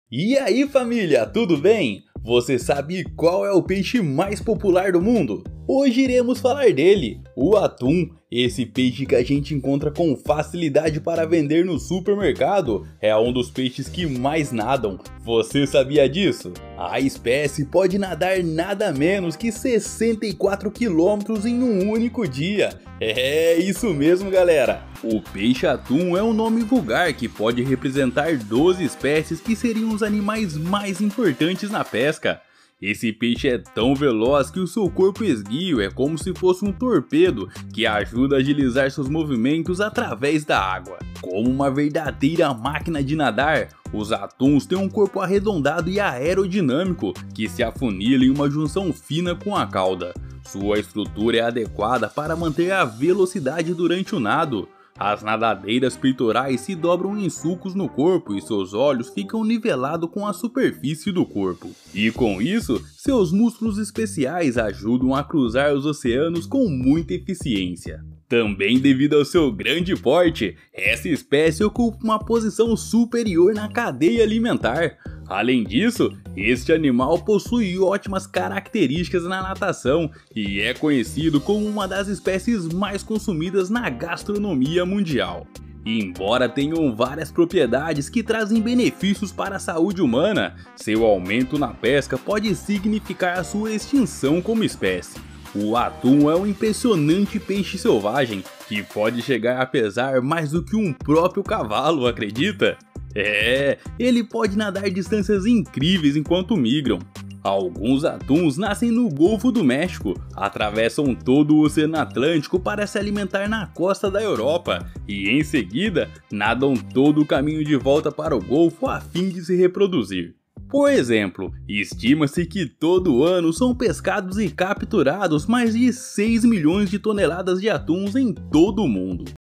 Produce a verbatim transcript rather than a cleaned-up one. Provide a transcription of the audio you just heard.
E aí família, tudo bem? Você sabe qual é o peixe mais popular do mundo? Hoje iremos falar dele, o atum. Esse peixe que a gente encontra com facilidade para vender no supermercado é um dos peixes que mais nadam. Você sabia disso? A espécie pode nadar nada menos que sessenta e quatro quilômetros em um único dia. É isso mesmo, galera! O peixe atum é um nome vulgar que pode representar doze espécies que seriam os animais mais importantes na pesca. Esse peixe é tão veloz que o seu corpo esguio é como se fosse um torpedo que ajuda a agilizar seus movimentos através da água. Como uma verdadeira máquina de nadar, os atuns têm um corpo arredondado e aerodinâmico que se afunila em uma junção fina com a cauda. Sua estrutura é adequada para manter a velocidade durante o nado. As nadadeiras peitorais se dobram em sulcos no corpo e seus olhos ficam nivelados com a superfície do corpo. E com isso, seus músculos especiais ajudam a cruzar os oceanos com muita eficiência. Também devido ao seu grande porte, essa espécie ocupa uma posição superior na cadeia alimentar. Além disso, este animal possui ótimas características na natação e é conhecido como uma das espécies mais consumidas na gastronomia mundial. Embora tenham várias propriedades que trazem benefícios para a saúde humana, seu aumento na pesca pode significar a sua extinção como espécie. O atum é um impressionante peixe selvagem que pode chegar a pesar mais do que um próprio cavalo, acredita? É, ele pode nadar distâncias incríveis enquanto migram. Alguns atuns nascem no Golfo do México, atravessam todo o Oceano Atlântico para se alimentar na costa da Europa e em seguida nadam todo o caminho de volta para o Golfo a fim de se reproduzir. Por exemplo, estima-se que todo ano são pescados e capturados mais de seis milhões de toneladas de atuns em todo o mundo.